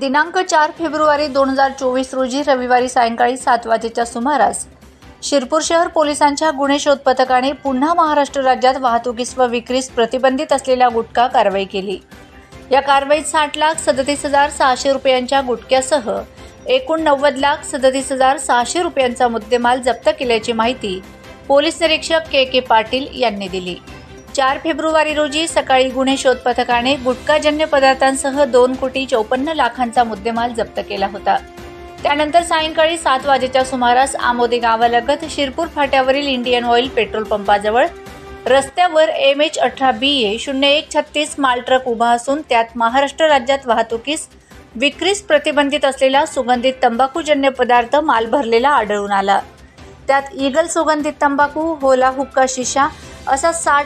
दिनांक 4 फेब्रुवारी 2024 रोजी रविवारी सायंकाळी 7 वाजेच्या सुमारास शिरपूर शहर पोलिसांच्या गुन्हे शोध पथकाने पुन्हा महाराष्ट्र राज्यात वाहतुकीस व विक्रीस प्रतिबंधित असलेल्या गुटखा कारवाई केली। या कारवाईत 60,37,600 रुपयांच्या गुटख्यासह एकूण 90,37,600 रुपयांचा मुद्देमाल जप्त केल्याची माहिती पोलीस निरीक्षक के पाटील यांनी दिली। 4 फेब्रुवारी रोजी सकाळी गुन्हे शोध पथकाने गुटखाजन्य पदार्थांसह 2,54,00,000चा मुद्देमाल जप्त केला होता। त्यानंतर सायंकाळी 7 वाजेच्या सुमारास आमोदे गावालगत शिरपूर फाट्यावरील इंडियन ऑइल पेट्रोल पंपाजवळ रस्त्यावर MH18BA 0136 माल ट्रक उभा असून त्यात महाराष्ट्र राज्यात वाहतुकीस विक्रीस प्रतिबंधित असलेला सुगंधित तंबाखूजन्य पदार्थ माल भरलेला आढळून आला। त्यात ईगल सुगंधित तंबाखू, होला हुक्का शिशा असा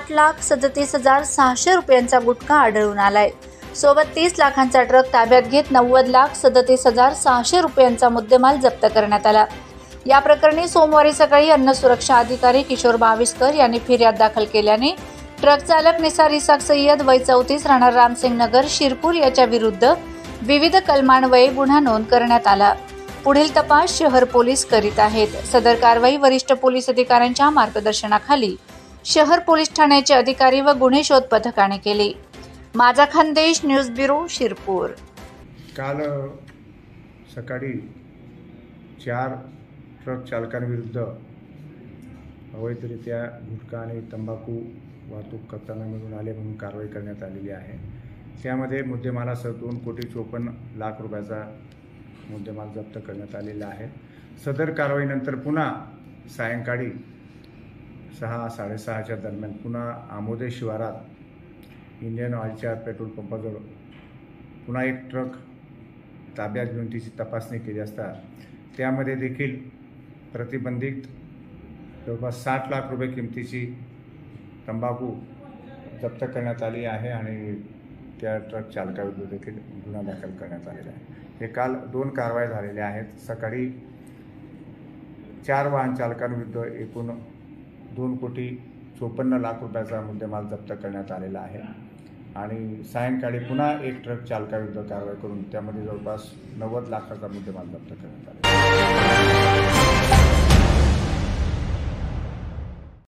60,37,600 रुपयांचा गुटखा आढळून आलाय। सोबत 30 लाखांचा ट्रक ताब्यात घेत 90,37,600 रुपयांचा मुद्देमाल जप्त करण्यात आला। या प्रकरणी सोमवारी सकाळी अन्न सुरक्षा अधिकारी किशोर भाविस्कर यांनी फिर्याद दाखल केल्याने ट्रक चालक निसार इसाक सय्यद वय 34 राहणार रामसिंग नगर शिरपूर याच्या विरुद्ध विविध कलमान्वये गुन्हा नोंद करण्यात आला। पुढील तपास शहर पोलीस करीत आहेत। सदर कारवाई वरिष्ठ पोलीस अधिकाऱ्यांच्या मार्गदर्शनाखाली शहर पोलीस ठाण्याचे अधिकारी व गुन्हे शोध पथकाने केली। माझा खानदेश न्यूज ब्युरो शिरपूर। काल सकाळी 4 ट्रक चालकांविरुद्ध अवैधरित्या गुटखा आणि तंबाखू वाहतूक करताना मिळून आले म्हणून कारवाई करण्यात आलेली आहे। त्यामध्ये मुद्देमालासह 2,54,00,000 रुपयाचा मुद्देमाल जप्त करण्यात आलेला आहे। सदर कारवाईनंतर पुन्हा सायंकाळी 6-6:30च्या दरम्यान पुन्हा आमोदे शिवारात इंडियन ऑइलच्या पेट्रोल पंपाजवळ पुन्हा एक ट्रक ताब्यात घेऊन तिची तपासणी केली असता त्यामध्ये देखील प्रतिबंधित जवळपास 60 लाख रुपये किमतीची तंबाखू जप्त करण्यात आली आहे आणि त्या ट्रक चालकाविरुद्ध देखील गुन्हा दाखल करण्यात आलेला आहे। हे काल 2 कारवाया झालेल्या आहेत। सकाळी 4 वाहन चालकांविरुद्ध एकूण 2,54,00,000 रुपयाचा मुद्देमाल जप्त करण्यात आलेला आहे आणि सायंकाळी पुन्हा एक ट्रक चालकाविरुद्ध कारवाई करून त्यामध्ये जवळपास 90 लाखाचा मुद्देमाल जप्त करण्यात आलेला आहे।